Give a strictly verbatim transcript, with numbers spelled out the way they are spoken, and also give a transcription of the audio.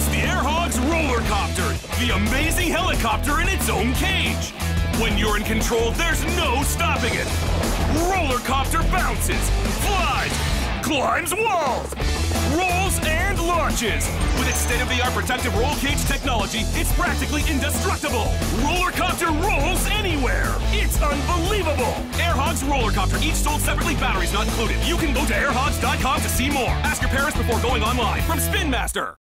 It's the Air Hogs Rollercopter, the amazing helicopter in its own cage. When you're in control, there's no stopping it. Rollercopter bounces, flies, climbs walls, rolls and launches. With its state-of-the-art protective roll cage technology, it's practically indestructible. Rollercopter rolls anywhere. It's unbelievable. Air Hogs Rollercopter, each sold separately, batteries not included. You can go to air hogs dot com to see more. Ask your parents before going online. From Spin Master.